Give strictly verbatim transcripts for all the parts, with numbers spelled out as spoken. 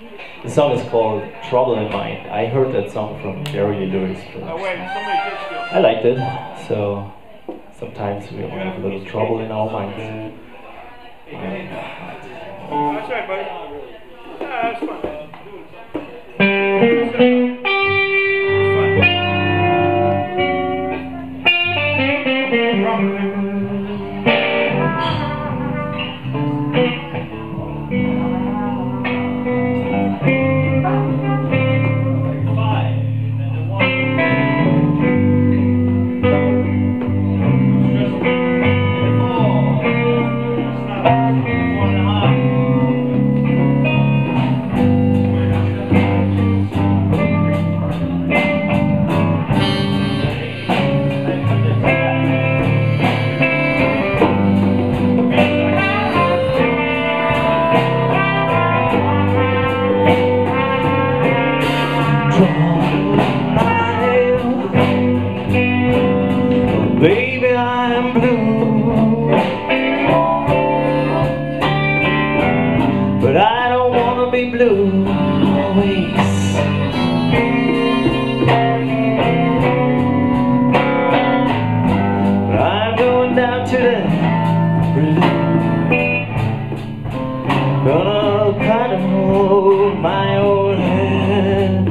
The song is called Trouble in Mind. I heard that song from Jerry Lewis. Oh, wait, somebody gets you. I liked it, so sometimes we all have a little trouble in our minds. That's right, buddy. Yeah, that's fun. Baby, I'm blue, but I don't want to be blue always. But I'm going down to the blue, gonna kind of hold my old hand.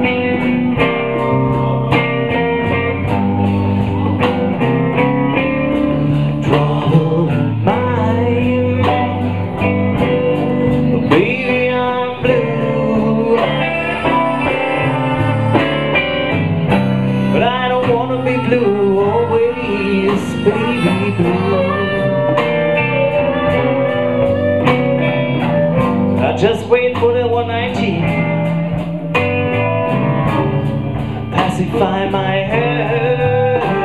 Blue, always, baby blue. I just wait for the one nineteen, pacify my head.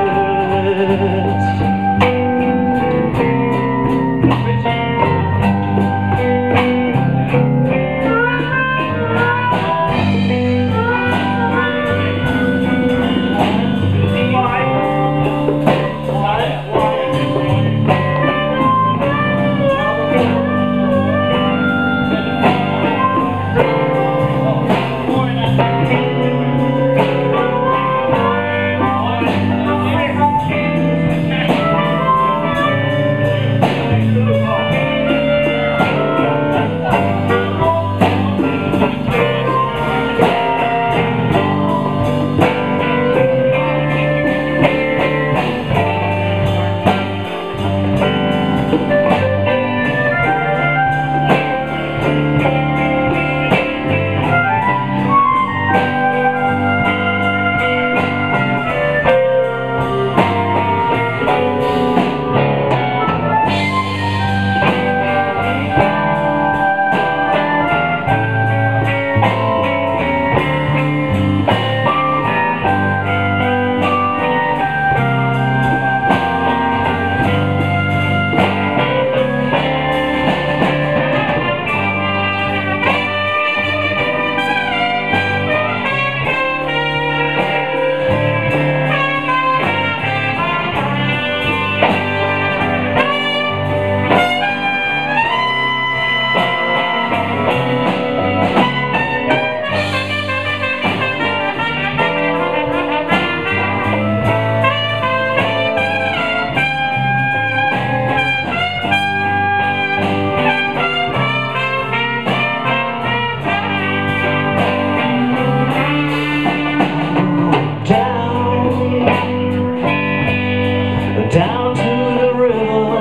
Down to the river,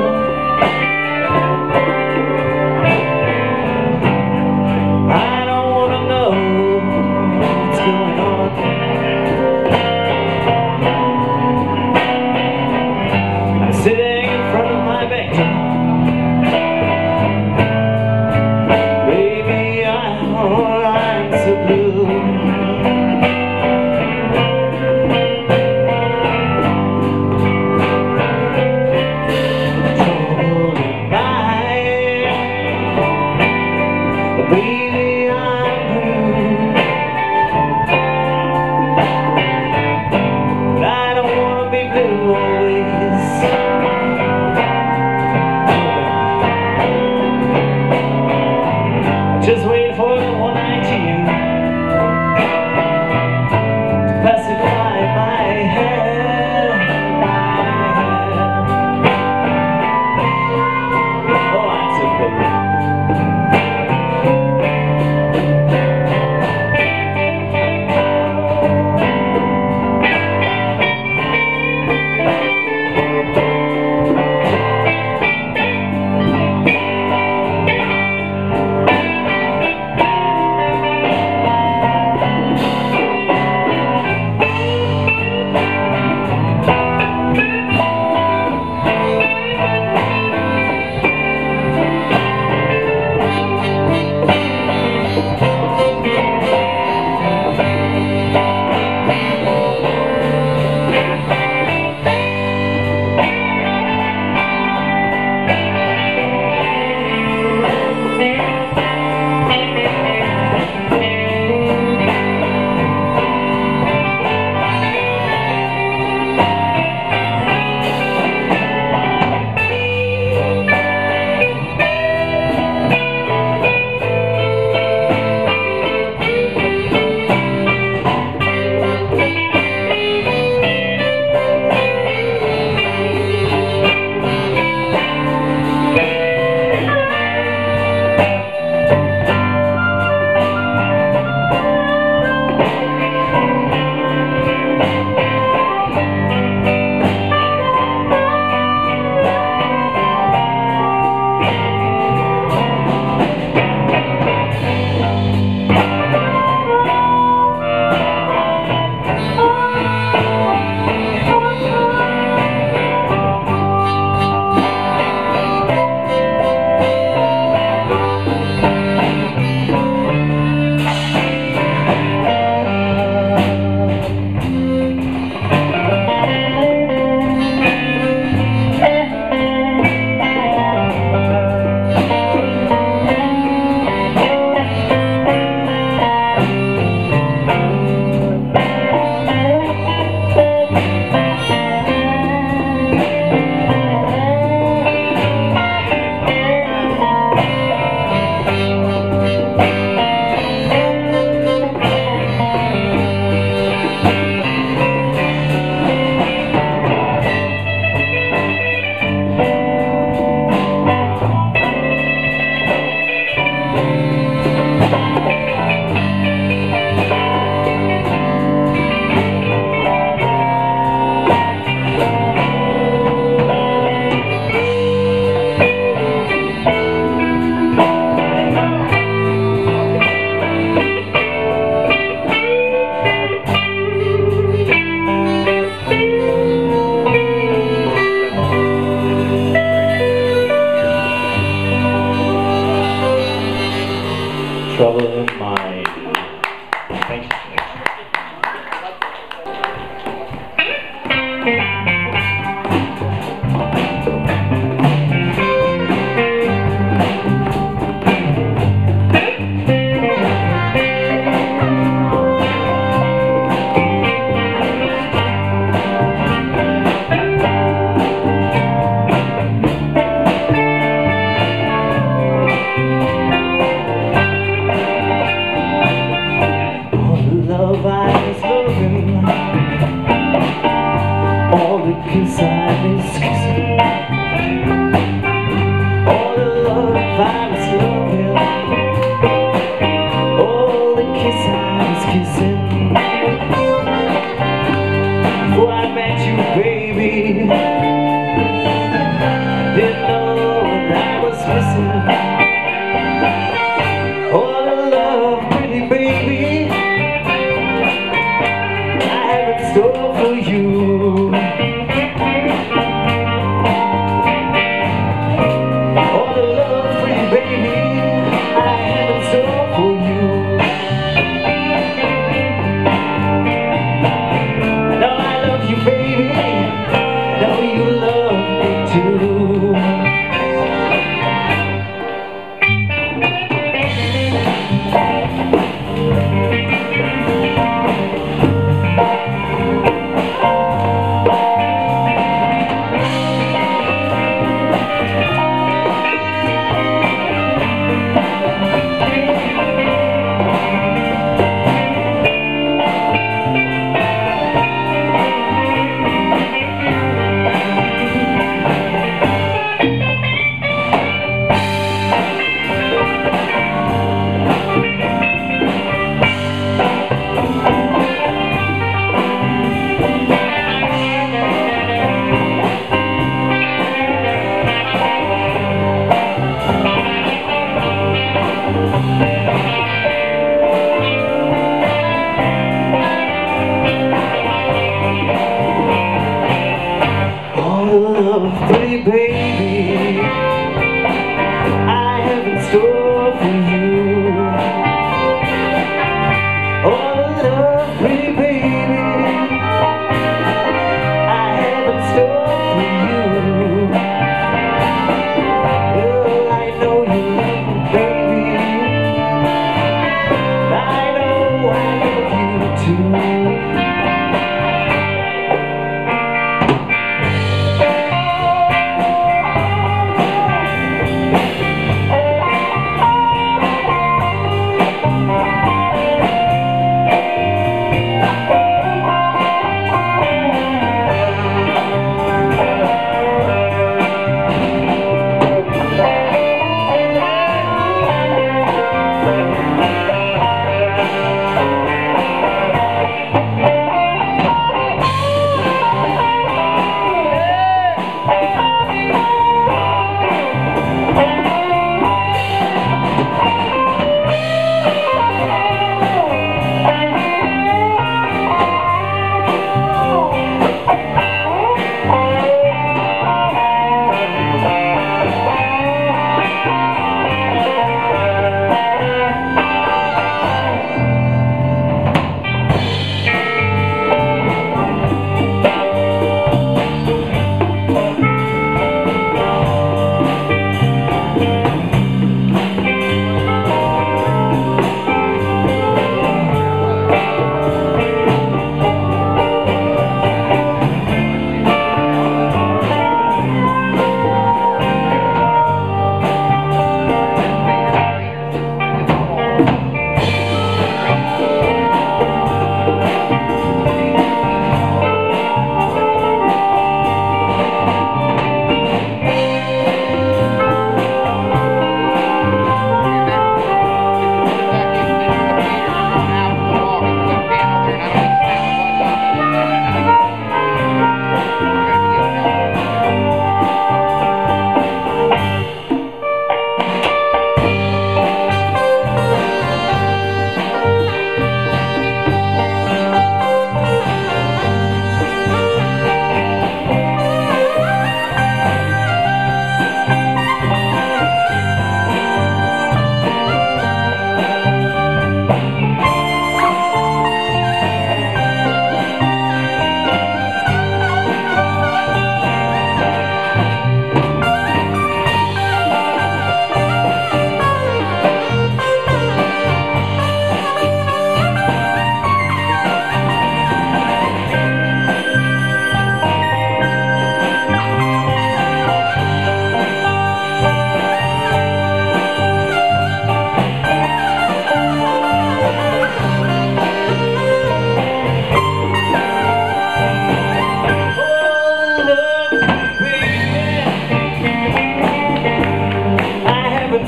I don't want to know what's going on. I'm sitting in front of my bank. Baby, I'm, I'm so blue. Baby, I'm blue, but I don't want to be blue always. troubled mind. Thank you.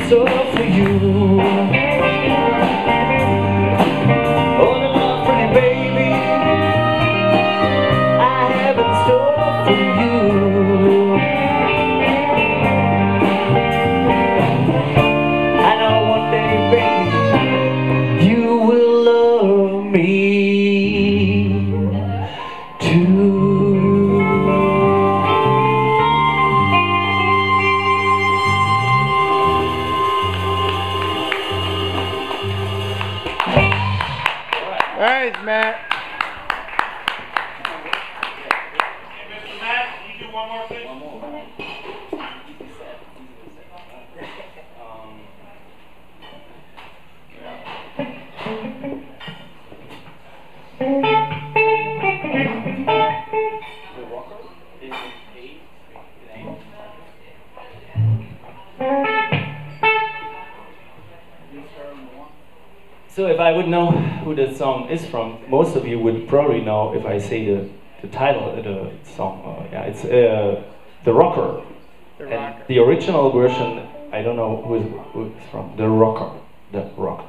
store for you. Oh, the love, pretty baby, I have in store for you. I know one day, baby, you will love me too. Thanks, Matt. Hey, Mister Matt, can you do one more, please? One more. um, The rocker is an eight. So if I would know who the song is from, most of you would probably know if I say the, the title of the song. Uh, yeah, it's uh, The Rocker. The And rocker. the original version, I don't know who, is, who it's from. The Rocker. The Rocker.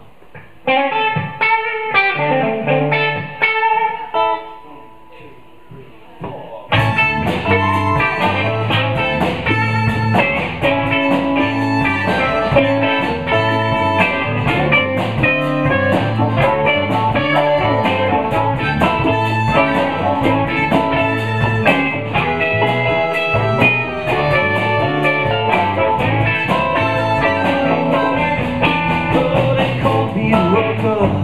Oh, they call me a rocker.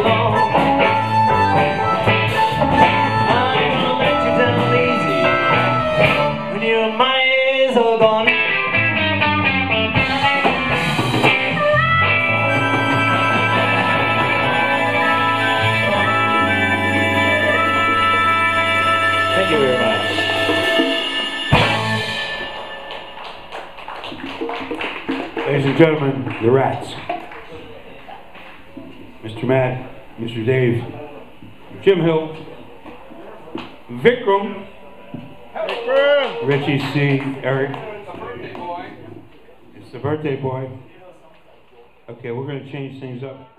long. I'm gonna let you down easy when your mind's all gone. Thank you very much. Ladies and gentlemen, the Rats. Mister Matt, Mister Dave, Jim Hill, Vikram, Richie C, Eric. It's the birthday boy. Okay, we're going to change things up.